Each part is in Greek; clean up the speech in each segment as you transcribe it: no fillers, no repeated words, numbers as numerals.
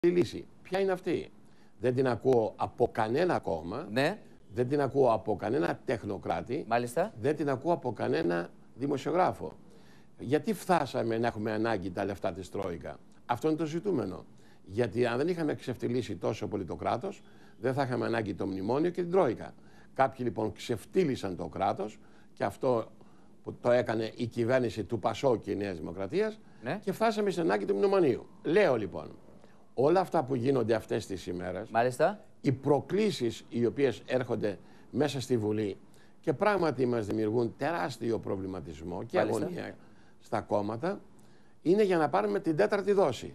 Η λύση. Ποια είναι αυτή? Δεν την ακούω από κανένα κόμμα. Ναι. Δεν την ακούω από κανένα τεχνοκράτη. Μάλιστα. Δεν την ακούω από κανένα δημοσιογράφο. Γιατί φτάσαμε να έχουμε ανάγκη τα λεφτά της Τρόικα? Αυτό είναι το ζητούμενο. Γιατί αν δεν είχαμε ξεφτυλίσει τόσο πολύ το κράτος, δεν θα είχαμε ανάγκη το μνημόνιο και την Τρόικα. Κάποιοι λοιπόν ξεφτύλισαν το κράτος και αυτό που το έκανε η κυβέρνηση του Πασόκ και η Νέας Δημοκρατίας, ναι, και φτάσαμε στην ανάγκη του μνημονίου. Λέω λοιπόν, όλα αυτά που γίνονται αυτές τις ημέρες, μάλιστα, οι προκλήσεις οι οποίες έρχονται μέσα στη Βουλή και πράγματι μας δημιουργούν τεράστιο προβληματισμό και αγωνία στα κόμματα, είναι για να πάρουμε την τέταρτη δόση.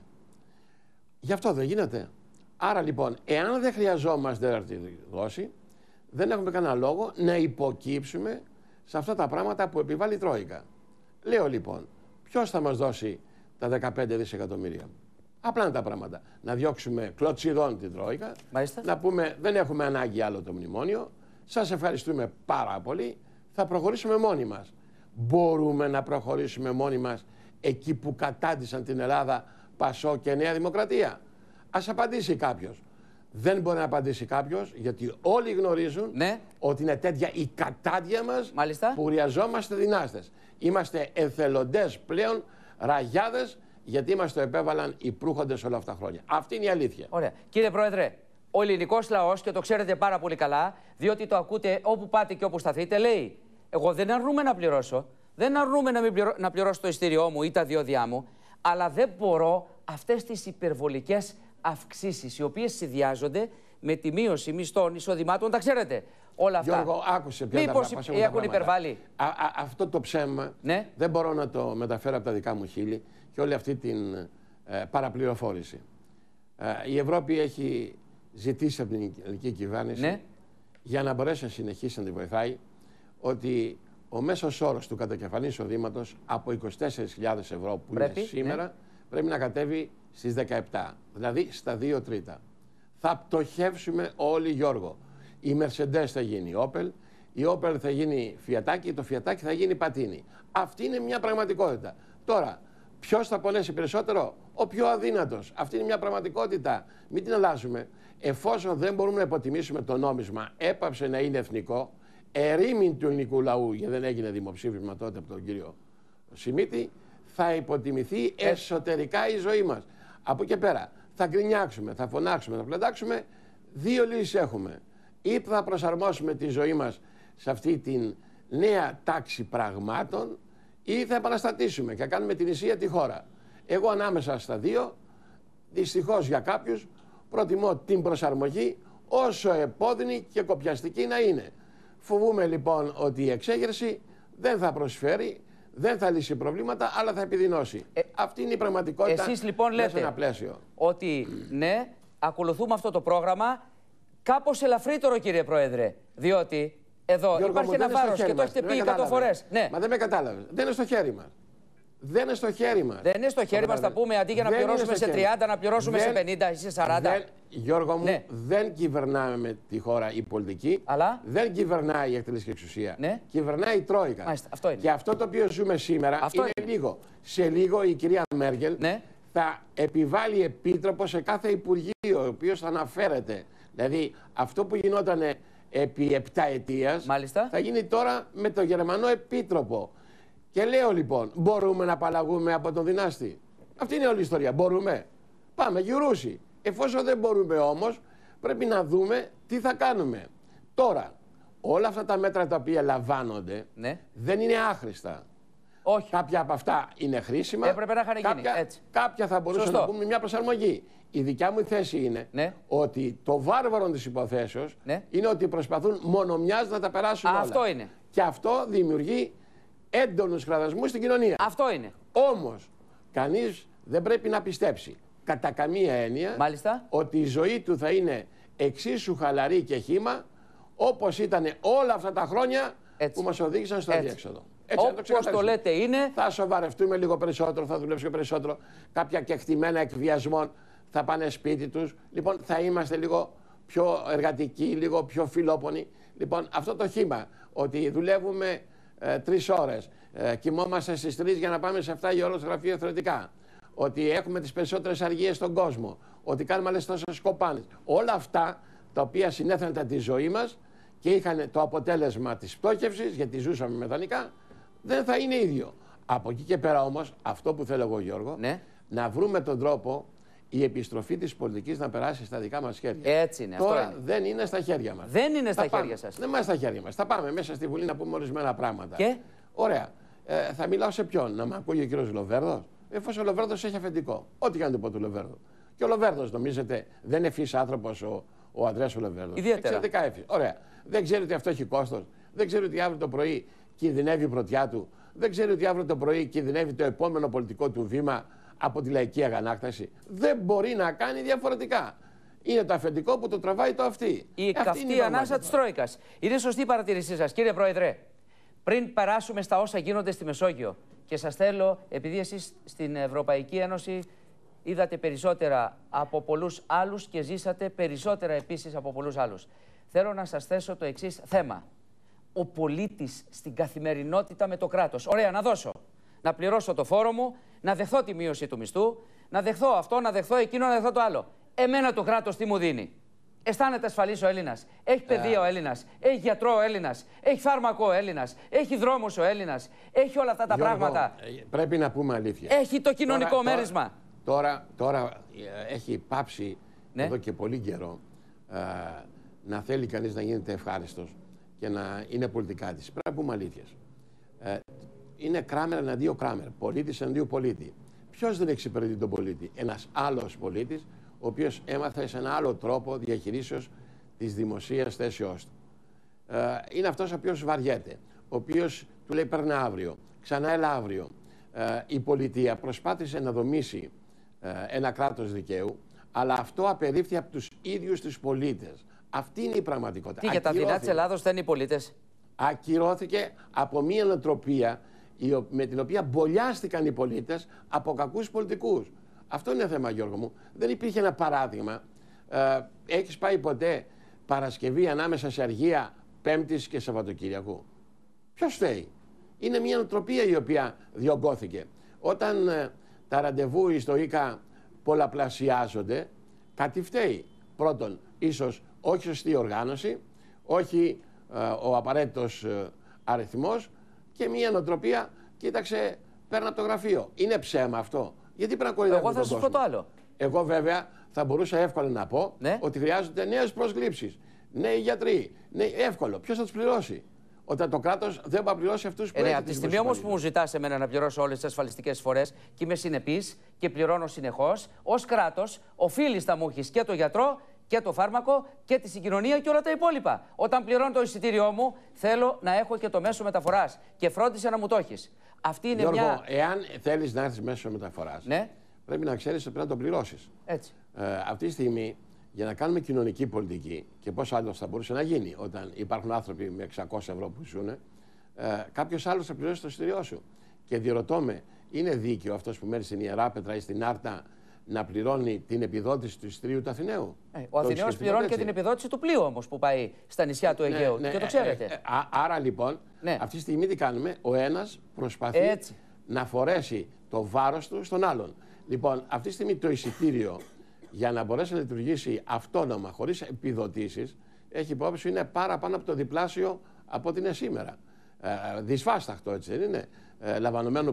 Γι' αυτό δεν γίνεται. Άρα λοιπόν, εάν δεν χρειαζόμαστε τέταρτη δόση, δεν έχουμε κανένα λόγο να υποκύψουμε σε αυτά τα πράγματα που επιβάλλει η Τρόικα. Λέω λοιπόν, ποιος θα μας δώσει τα 15 δισεκατομμύρια? Απλά είναι τα πράγματα. Να διώξουμε κλωτσιδών την Τρόικα, να πούμε δεν έχουμε ανάγκη άλλο το μνημόνιο, σας ευχαριστούμε πάρα πολύ, θα προχωρήσουμε μόνοι μας. Μπορούμε να προχωρήσουμε μόνοι μας εκεί που κατάντησαν την Ελλάδα Πασό και Νέα Δημοκρατία? Ας απαντήσει κάποιος. Δεν μπορεί να απαντήσει κάποιος, γιατί όλοι γνωρίζουν, ναι, ότι είναι τέτοια η κατάντια μας, που χρειαζόμαστε δυνάστες. Είμαστε εθελοντές πλέον, ραγιάδες, γιατί μας το επέβαλαν οι προύχοντες όλα αυτά τα χρόνια. Αυτή είναι η αλήθεια. Ωραία. Κύριε Πρόεδρε, ο ελληνικός λαός, και το ξέρετε πάρα πολύ καλά, διότι το ακούτε όπου πάτε και όπου σταθείτε, λέει: εγώ δεν αρνούμαι να πληρώσω, δεν αρνούμαι να πληρώσω το ειστήριό μου ή τα διόδια μου, αλλά δεν μπορώ αυτές τις υπερβολικές αυξήσεις, οι οποίες συνδυάζονται με τη μείωση μισθών, εισοδημάτων, τα ξέρετε. Όλα αυτά. Γιώργο, άκουσε πια. Μήπως έχουν υπερβάλει? Αυτό το ψέμα, ναι, δεν μπορώ να το μεταφέρω από τα δικά μου χείλη και όλη αυτή την παραπληροφόρηση. Η Ευρώπη έχει ζητήσει από την ελληνική κυβέρνηση, ναι, για να μπορέσει να συνεχίσει να τη βοηθάει, ότι ο μέσος όρος του κατακεφαλής εισοδήματος από 24.000 ευρώ που είναι σήμερα, ναι, πρέπει να κατέβει στις 17, δηλαδή στα 2 τρίτα. Θα πτωχεύσουμε όλοι, Γιώργο. Η Mercedes θα γίνει Opel, η Opel θα γίνει Fiatάκι, το Fiatάκι θα γίνει Πατίνι. Αυτή είναι μια πραγματικότητα. Τώρα, ποιος θα πονέσει περισσότερο? Ο πιο αδύνατος. Αυτή είναι μια πραγματικότητα. Μην την αλλάζουμε. Εφόσον δεν μπορούμε να υποτιμήσουμε το νόμισμα, έπαψε να είναι εθνικό, ερήμην του ελληνικού λαού, γιατί δεν έγινε δημοψήφισμα τότε από τον κύριο Σιμίτη, θα υποτιμηθεί εσωτερικά η ζωή μας. Από εκεί πέρα θα γκρινιάξουμε, θα φωνάξουμε, θα πλαντάξουμε. Δύο λύσεις έχουμε. Ή θα προσαρμόσουμε τη ζωή μας σε αυτή την νέα τάξη πραγμάτων, ή θα επαναστατήσουμε και κάνουμε την Ισία τη χώρα. Εγώ ανάμεσα στα δύο, δυστυχώς για κάποιους, προτιμώ την προσαρμογή, όσο επώδυνη και κοπιαστική να είναι. Φοβούμαι λοιπόν ότι η εξέγερση δεν θα προσφέρει, δεν θα λύσει προβλήματα, αλλά θα επιδεινώσει. Αυτή είναι η πραγματικότητα. Εσείς λοιπόν λέτε ένα πλαίσιο. Ότι ναι, ακολουθούμε αυτό το πρόγραμμα κάπως ελαφρύτερο, κύριε Πρόεδρε. Διότι εδώ Γιώργο, υπάρχει ένα βάρος και το έχετε πει 100 φορές. Ναι. Μα δεν με κατάλαβες. Δεν είναι στο χέρι μας. Δεν είναι στο χέρι μας. Δεν είναι στο χέρι μας, θα πούμε, αντί για να πληρώσουμε σε 30, να πληρώσουμε σε 50 ή σε 40. Γιώργο μου, ναι, δεν κυβερνάμε με τη χώρα η πολιτική. Αλλά δεν κυβερνάει η εκτελεστική εξουσία. Ναι. Κυβερνάει η Τρόικα. Μάλιστα, αυτό είναι. Και αυτό το οποίο ζούμε σήμερα είναι λίγο. Σε λίγο η κυρία Μέρκελ, ναι, θα επιβάλλει επίτροπο σε κάθε υπουργείο, ο οποίος θα αναφέρεται. Δηλαδή αυτό που γινόταν επί 7 ετίας, μάλιστα, θα γίνει τώρα με το Γερμανό επίτροπο. Και λέω λοιπόν, μπορούμε να απαλλαγούμε από τον δυνάστη? Αυτή είναι όλη η ιστορία. Μπορούμε? Πάμε γιουρούσι. Εφόσον δεν μπορούμε όμως, πρέπει να δούμε τι θα κάνουμε. Τώρα, όλα αυτά τα μέτρα τα οποία λαμβάνονται, ναι, δεν είναι άχρηστα. Όχι. Κάποια από αυτά είναι χρήσιμα. Έπρεπε να είχαν γίνει. Κάποια θα μπορούσαν να πούμε μια προσαρμογή. Η δικιά μου θέση είναι, ναι, ότι το βάρβαρο της υποθέσεως, ναι, είναι ότι προσπαθούν μονομιάς να τα περάσουν όλα. Αυτό είναι. Και αυτό δημιουργεί έντονους κραδασμούς στην κοινωνία. Αυτό είναι. Όμως, κανείς δεν πρέπει να πιστέψει κατά καμία έννοια, μάλιστα, ότι η ζωή του θα είναι εξίσου χαλαρή και χύμα όπως ήταν όλα αυτά τα χρόνια που μας οδήγησαν στο αδιέξοδο. Όπως το λέτε είναι. Θα σοβαρευτούμε λίγο περισσότερο, θα δουλέψουμε περισσότερο. Κάποια κεκτημένα εκβιασμών θα πάνε σπίτι τους. Λοιπόν, θα είμαστε λίγο πιο εργατικοί, λίγο πιο φιλόπονοι. Λοιπόν, αυτό το χύμα, ότι δουλεύουμε 3 ώρες, κοιμόμαστε στις 3 για να πάμε σε 7 η ώρα στο γραφείο θεωρητικά, ότι έχουμε τις περισσότερες αργίες στον κόσμο, ότι κάνουμε άλλες τόσες κοπάνες. Όλα αυτά τα οποία συνέθεταν τη ζωή μας και είχαν το αποτέλεσμα της πτώχευσης, γιατί ζούσαμε με δανεικά, δεν θα είναι ίδιο. Από εκεί και πέρα όμως, αυτό που θέλω εγώ, Γιώργο, να βρούμε τον τρόπο η επιστροφή της πολιτικής να περάσει στα δικά μας χέρια. Έτσι είναι. Τώρα αυτό είναι. δεν είναι στα χέρια μας. Δεν είναι στα χέρια σας. Δεν είναι στα χέρια μας. Θα πάμε μέσα στη Βουλή να πούμε ορισμένα πράγματα. Και? Ωραία. Θα μιλάω σε ποιον, να με ακούει ο κύριος Λοβέρδος, εφόσον ο Λοβέρδος έχει αφεντικό. Ό,τι κάνει το πω του Λοβέρδου. Και ο Λοβέρδος, νομίζετε, δεν είναι ευφύς άνθρωπος ο Ανδρέας ο Λοβέρδος. Ιδιαίτερα. Εξαιρετικά ευφύς. Ωραία. Δεν ξέρει ότι αυτό έχει κόστος. Δεν ξέρει ότι αύριο το πρωί κινδυνεύει η πρωτιά του. Δεν ξέρει ότι αύριο το πρωί κινδυνεύει το επόμενο πολιτικό του βήμα από τη λαϊκή αγανάκταση. Δεν μπορεί να κάνει διαφορετικά. Είναι το αφεντικό που το τραβάει το αυτή. Η καυτή ανάσα της Τρόικας. Είναι σωστή η παρατήρησή σας, κύριε Πρόεδρε. Πριν περάσουμε στα όσα γίνονται στη Μεσόγειο, και σας θέλω, επειδή εσείς στην Ευρωπαϊκή Ένωση είδατε περισσότερα από πολλούς άλλους και ζήσατε περισσότερα επίσης από πολλούς άλλους, θέλω να σας θέσω το εξής θέμα. Ο πολίτης στην καθημερινότητα με το κράτος. Ωραία, να δώσω. Να πληρώσω το φόρο μου, να δεχθώ τη μείωση του μισθού, να δεχθώ αυτό, να δεχθώ εκείνο, να δεχθώ το άλλο. Εμένα το κράτος τι μου δίνει? Αισθάνεται ασφαλής ο Έλληνας? Έχει παιδεία ο Έλληνας? Έχει γιατρό ο Έλληνας? Έχει φάρμακο ο Έλληνας? Έχει δρόμους ο Έλληνας? Έχει όλα αυτά τα πράγματα? Πρέπει να πούμε αλήθεια. Έχει το κοινωνικό μέρισμα? Τώρα έχει πάψει εδώ και πολύ καιρό να θέλει κανείς να γίνεται ευχάριστος και να είναι πολιτικά της. Πρέπει να πούμε αλήθειες. Είναι Κράμερ εναντίον Κράμερ, πολίτης εναντίον πολίτη. Ποιος δεν εξυπηρετεί τον πολίτη? Ένας άλλος πολίτης, ο οποίος έμαθε σε ένα άλλο τρόπο διαχειρίσεως της δημοσίας θέσεώς του. Είναι αυτός ο οποίος βαριέται, ο οποίος του λέει παίρνε αύριο, ξανά έλα αύριο. Η πολιτεία προσπάθησε να δομήσει ένα κράτος δικαίου, αλλά αυτό απερίφθη από τους ίδιους τους πολίτες. Αυτή είναι η πραγματικότητα. Τι, για τα δεινά της Ελλάδος δεν είναι οι πολίτες? Ακυρώθηκε από μια νοοτροπία με την οποία μπολιάστηκαν οι πολίτες από κακούς πολιτικούς. Αυτό είναι θέμα, Γιώργο μου. Δεν υπήρχε ένα παράδειγμα. Έχεις πάει ποτέ Παρασκευή ανάμεσα σε αργία Πέμπτης και Σαββατοκύριακου? Ποιος φταίει? Είναι μια νοοτροπία η οποία διωγγώθηκε. Όταν τα ραντεβού εις το ΙΚΑ πολλαπλασιάζονται, κάτι φταίει. Πρώτον, ίσως όχι σωστή οργάνωση, όχι ο απαραίτητος αριθμός και μια νοοτροπία, κοίταξε, παίρνω από το γραφείο. Είναι ψέμα αυτό? Γιατί πρέπει να κορυδεύουμε τον κόσμο? Εγώ θα σας πω το άλλο. Εγώ βέβαια θα μπορούσα εύκολα να πω ότι χρειάζονται νέες προσλήψεις, νέοι γιατροί, εύκολο. Ποιος θα τους πληρώσει? Όταν το κράτος δεν θα πληρώσει αυτούς που έχουν. Από τη στιγμή όμως που μου ζητάς εμένα να πληρώσω όλες τις ασφαλιστικές φορές και είμαι συνεπής και πληρώνω συνεχώς, ως κράτος οφείλεις να μου έχεις και το γιατρό και το φάρμακο και τη συγκοινωνία και όλα τα υπόλοιπα. Όταν πληρώνω το εισιτήριό μου, θέλω να έχω και το μέσο μεταφοράς. Και φρόντισε να μου το έχεις. Αυτή είναι Γιώργο, εάν θέλεις να έρθεις μέσω μεταφοράς, πρέπει να ξέρεις ότι πρέπει να το πληρώσεις. Έτσι. Αυτή τη στιγμή, για να κάνουμε κοινωνική πολιτική, και πώς άλλος θα μπορούσε να γίνει όταν υπάρχουν άνθρωποι με 600 ευρώ που ζουν, κάποιος άλλος θα πληρώσει το εισιτήριό σου. Και διερωτώ με, είναι δίκαιο αυτός που μένει στην Ιεράπετρα ή στην Άρτα να πληρώνει την επιδότηση του εισιτηρίου του Αθηναίου? Ο Αθηναίος πληρώνει και την επιδότηση του πλοίου όμως που πάει στα νησιά του Αιγαίου. Και το ξέρετε. Άρα λοιπόν, αυτή τη στιγμή τι κάνουμε? Ο ένας προσπαθεί να φορέσει το βάρος του στον άλλον. Λοιπόν, αυτή τη στιγμή το εισιτήριο, για να μπορέσει να λειτουργήσει αυτόνομα, χωρίς επιδοτήσεις, έχει υπόψη είναι παραπάνω από το διπλάσιο από ό,τι είναι σήμερα. Δυσβάσταχτο, έτσι δεν είναι? Λαμβανομένου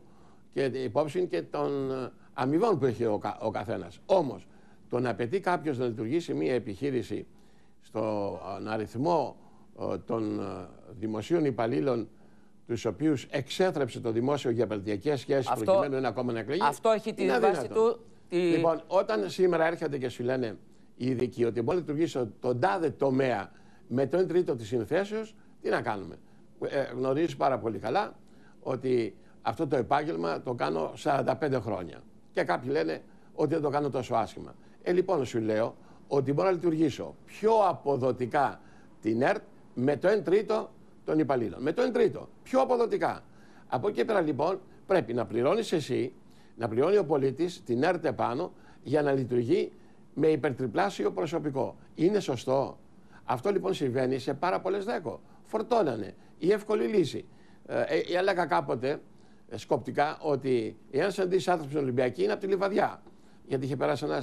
υπόψη και των αμοιβών που έχει ο καθένας. Όμως, το να απαιτεί κάποιος να λειτουργήσει μια επιχείρηση στον αριθμό των δημοσίων υπαλλήλων, τους οποίους εξέθρεψε το δημόσιο για επαγγελματικές σχέσεις προκειμένου ένα ακόμα να εκλεγεί. Αυτό έχει τη βάση του. Λοιπόν, όταν σήμερα έρχεται και σου λένε οι ειδικοί ότι μπορεί να λειτουργήσει τον τάδε τομέα με το 1/3 της συνθέσεως, τι να κάνουμε? Γνωρίζεις πάρα πολύ καλά ότι αυτό το επάγγελμα το κάνω 45 χρόνια. Και κάποιοι λένε ότι δεν το κάνω τόσο άσχημα. Λοιπόν, σου λέω ότι μπορώ να λειτουργήσω πιο αποδοτικά την ΕΡΤ με το 1/3 των υπαλλήλων. Με το 1/3. Πιο αποδοτικά. Από εκεί πέρα λοιπόν πρέπει να πληρώνεις εσύ, να πληρώνει ο πολίτης την ΕΡΤ επάνω για να λειτουργεί με υπερτριπλάσιο προσωπικό. Είναι σωστό? Αυτό λοιπόν συμβαίνει σε πάρα πολλές ΔΕΚΟ. Φορτώνανε. Η εύκολη λύση. Έλεγα κάποτε σκοπτικά ότι εάν συναντήσεις άνθρωπο στην Ολυμπιακή είναι από τη Λιβαδιά. Γιατί είχε περάσει ένας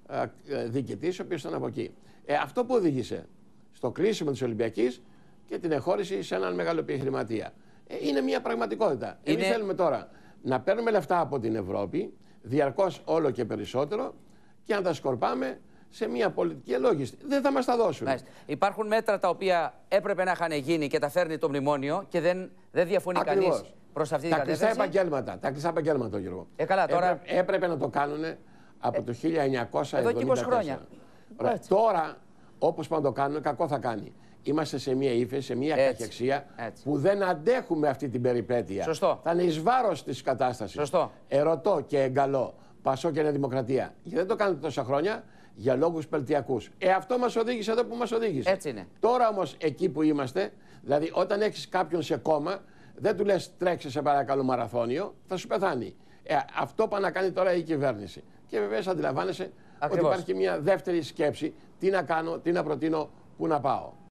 διοικητής, ο οποίος ήταν από εκεί. Αυτό που οδήγησε στο κλείσιμο της Ολυμπιακής και την εχώρηση σε έναν μεγάλο επιχειρηματία. Είναι μια πραγματικότητα. Εμείς θέλουμε τώρα να παίρνουμε λεφτά από την Ευρώπη, διαρκώς όλο και περισσότερο, και να τα σκορπάμε σε μια πολιτική ελόγιστη. Δεν θα μας τα δώσουν. Υπάρχουν μέτρα τα οποία έπρεπε να είχαν γίνει και τα φέρνει το μνημόνιο και δεν διαφωνεί κανείς προς αυτή την κατεύθυνση. Τα κλειστά επαγγέλματα, Γιώργο. Καλά, τώρα... Έπρεπε να το κάνουν από το 1974. Εδώ και 20 χρόνια. Τώρα, όπως πάνε να το κάνουν, κακό θα κάνει. Είμαστε σε μια ύφεση, σε μια καχυεξία που δεν αντέχουμε αυτή την περιπέτεια. Σωστό. Θα είναι εις βάρος της κατάστασης. Σωστό. Ερωτώ και εγκαλώ, Πασό και Νέα Δημοκρατία. Γιατί δεν το κάνετε τόσα χρόνια, για λόγους πελτειακούς. Αυτό μας οδήγησε εδώ που μας οδήγησε. Έτσι είναι. Τώρα όμως εκεί που είμαστε, δηλαδή όταν έχεις κάποιον σε κόμμα, δεν του λες τρέξε σε παρακαλώ μαραθώνιο, θα σου πεθάνει. Αυτό πάει να κάνει τώρα η κυβέρνηση. Και βεβαίως αντιλαμβάνεσαι ότι υπάρχει μια δεύτερη σκέψη. Τι να κάνω, τι να προτείνω, πού να πάω.